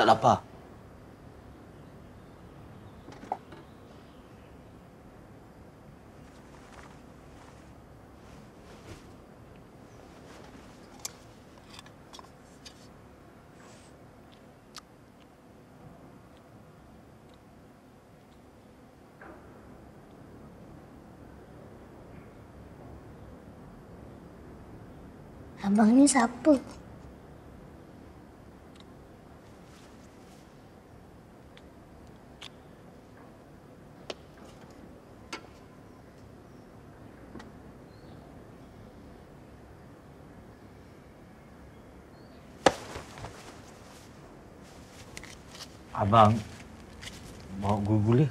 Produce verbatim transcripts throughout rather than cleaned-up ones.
tak lapar. Abang ni siapa? Abang bawa gula-gula.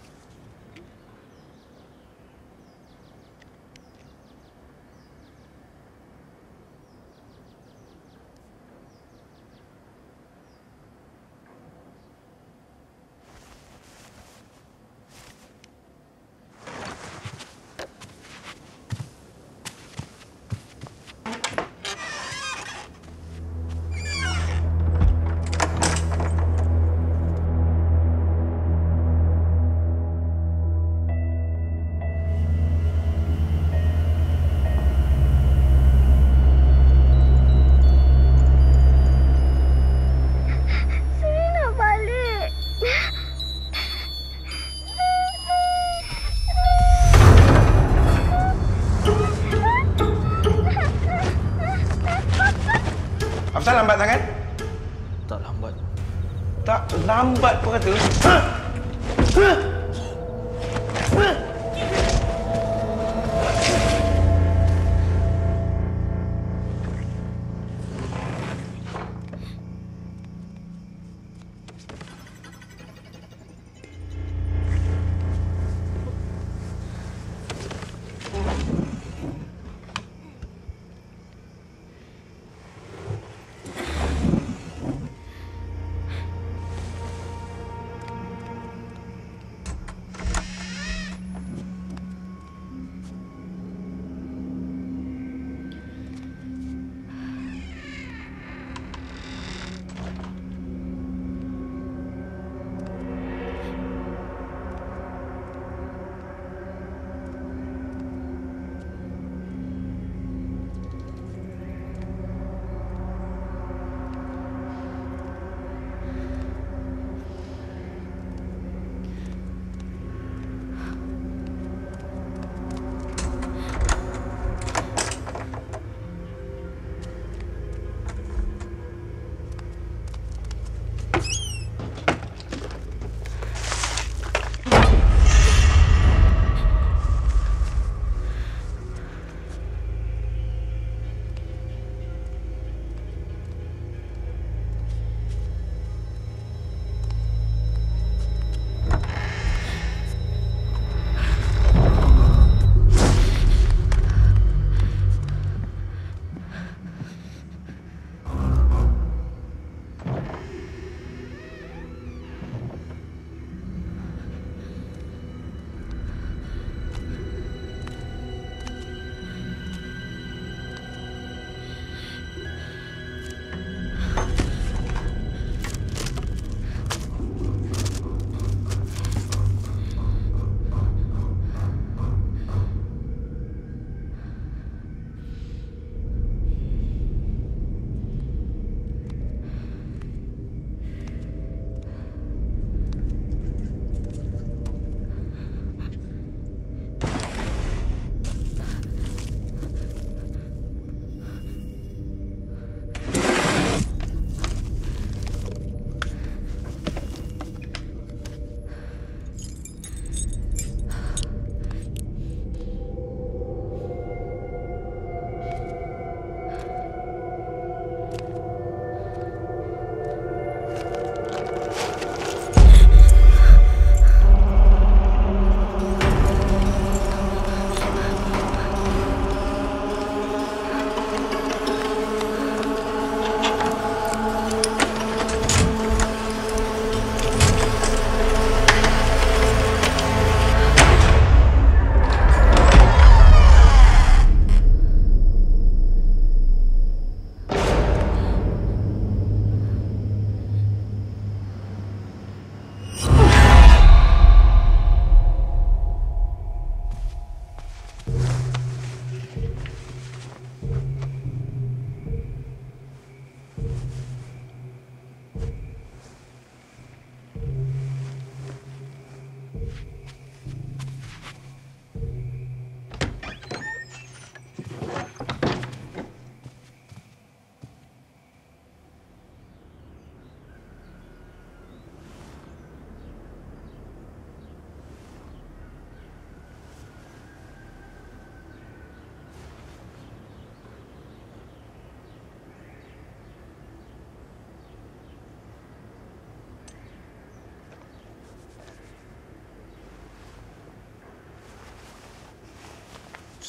Apasal lambat sangat? Tak lambat. Tak lambat pun kata. Ha? Ha? Ha?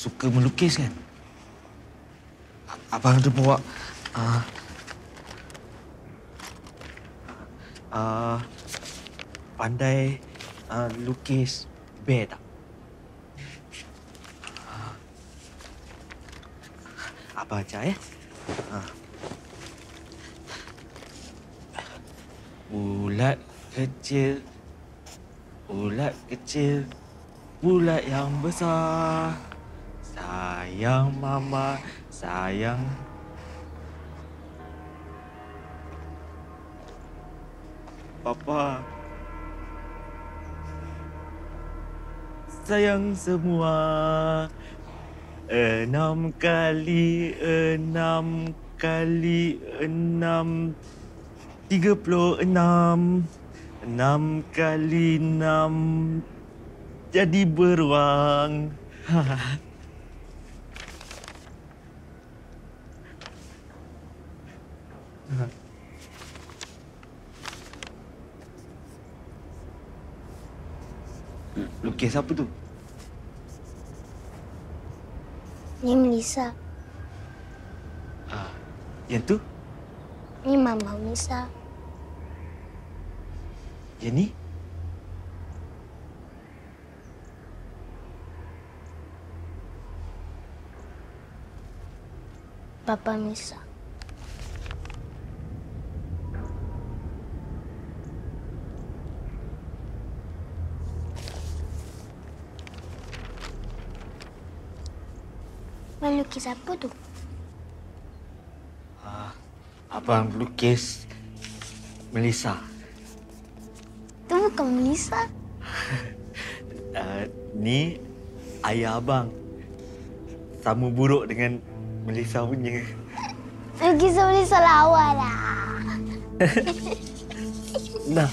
suka melukis kan? Abang ada bawa uh, uh, pandai uh, lukis bear tak? Uh, abang ajar ya. Uh. Ulat kecil, ulat kecil, ulat yang besar. Sayang mama, sayang. Papa. Sayang semua. Enam kali enam kali enam. Tiga puluh enam. Enam kali enam. Jadi beruang. Lukis apa tu? Ni Melissa. Ah, yang tu? Ni Mama Melissa. Yang ni? Papa Melissa. Melukis apa tu? Ah, abang lukis Melissa. Tu bukan Melissa. Uh, ni ayah abang. Sama buruk dengan Melissa punya. Lukis Melissa lawa lah. Nah.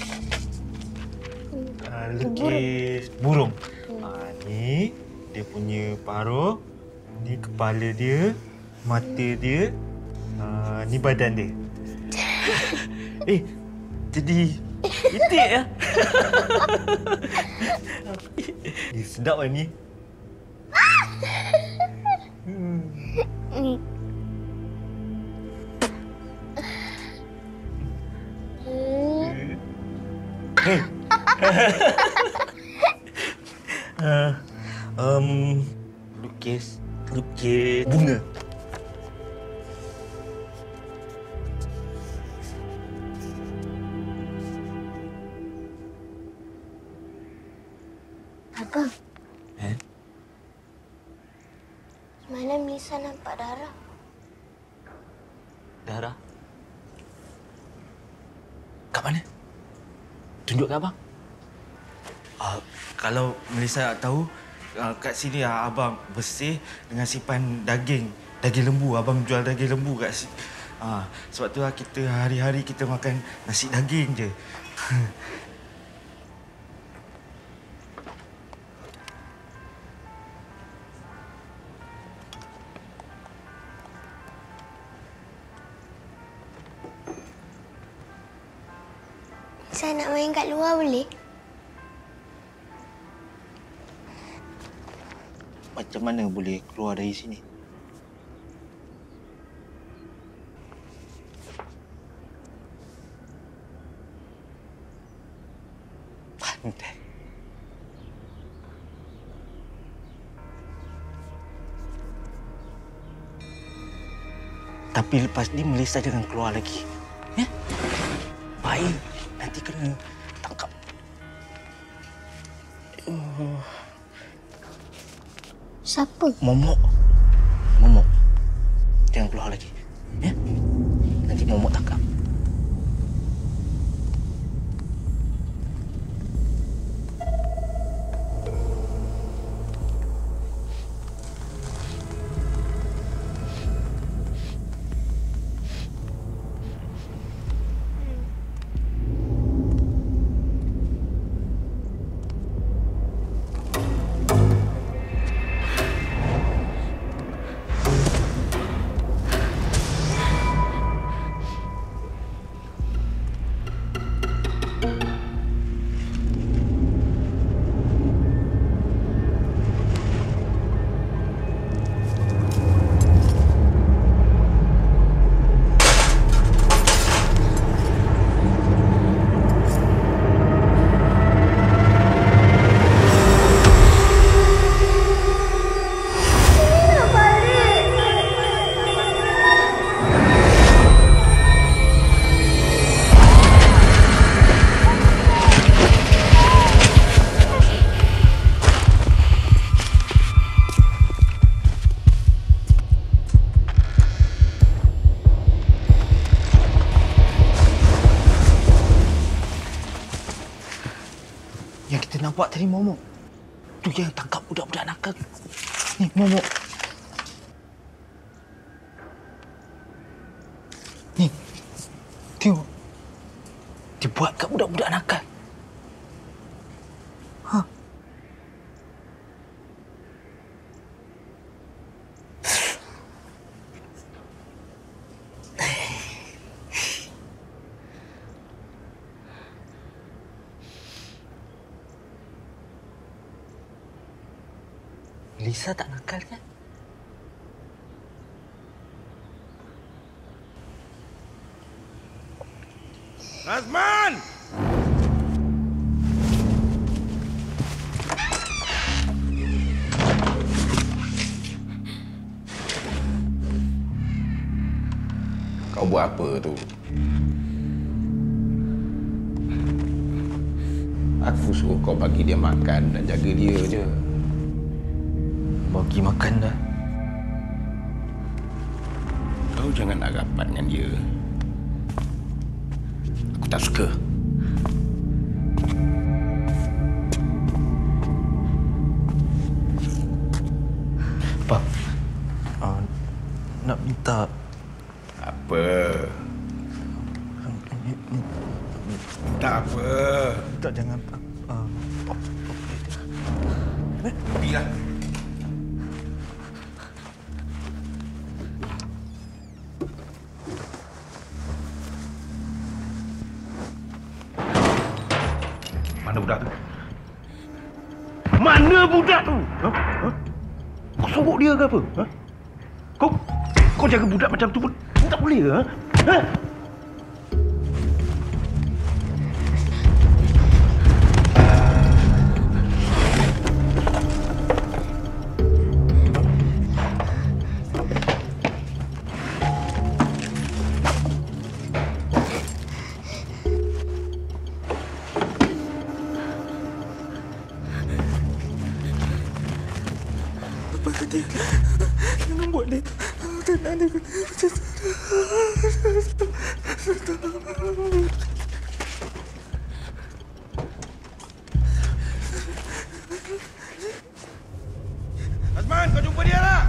Uh, lukis burung. Uh, ni dia punya paruh. Ni kepala dia. Mata dia. Uh, ni badan dia. Eh, jadi itik ya? Eh, sedap lah ni. Hmm. Ni. Hey. uh, um, lukis, lukis bunga. Abang, Eh? semalam Melissa nampak darah. Darah? Kat mana? Tunjuk kat abang. Uh, kalau Melissa tak tahu, uh, kat sini uh, abang bersih dengan simpan daging. Daging lembu. Abang jual daging lembu kat sini. Uh, sebab tu uh, kita hari-hari kita makan nasi daging je. Saya nak main kat luar boleh? Macam mana boleh keluar dari sini? Pandai. Tapi lepas ni Melissa jangan keluar lagi. Ya? Baik. Nanti kena tangkap. Uh. Siapa? Momok. Momok. Jangan keluar lagi. Ya? Nanti Momok tangkap. Kita nampak tadi Momok. Tu yang tangkap budak-budak nakal. Ni, Momok. Ni. Tengok. Dia buat kat budak-budak nakal. Ha. Lisa tak nakal kan? Azman! Kau buat apa tu? Aku suruh kau bagi dia makan dan jaga dia je. Bagi makan dah. Kau jangan nak rapat dengan dia. Aku tak suka. Pak, uh, nak minta... Apa? Tak apa. Tak, jangan... Uh, Pergilah. Mana budak tu? Mana budak tu? Ha? Ha? Kau sorok dia ke apa? Ha? Kau kau jaga budak macam tu pun tak boleh ke? Ha? Ha? Bapak kata, jangan buat dia. Tenang dia. Azman, kau jumpa dia lah.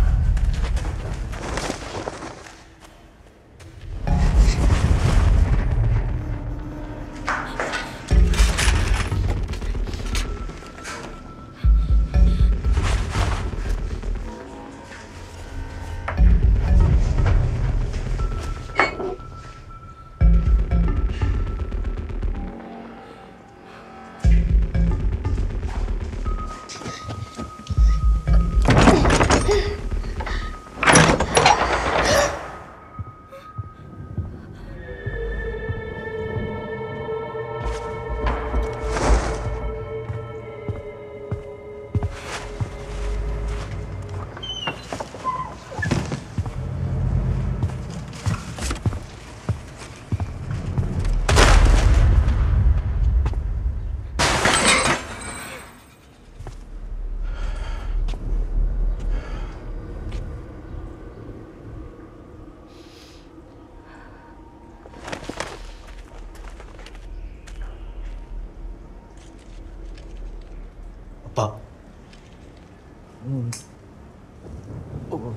Pak. Hmm. Oh.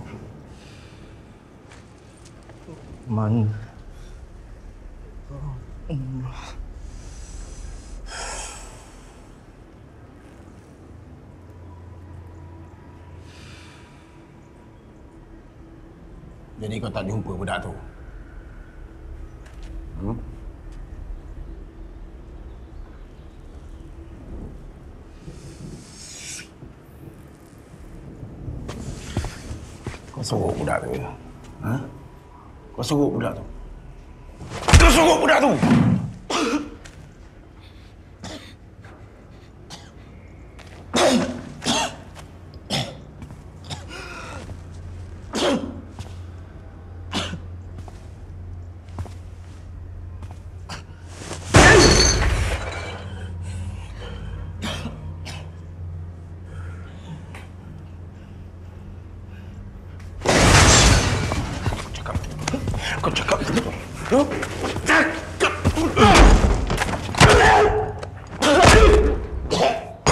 Man. Oh. Hmm. Jadi kau tak jumpa budak tu? Hmm? Kau sorok budak tu? Ha? Kau sorok budak tu? Kau sorok budak tu! Kau cakap betul. Huh? Cakap.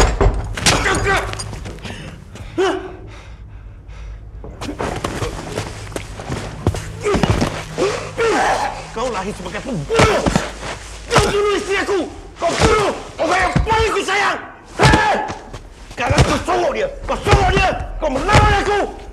Kau lahir sebagai pembunuh. Kau bunuh isteri aku. Kau bunuh orang yang paling aku sayang. Hei! Sekarang kau sorok dia. Kau sorok dia. Kau melawan aku.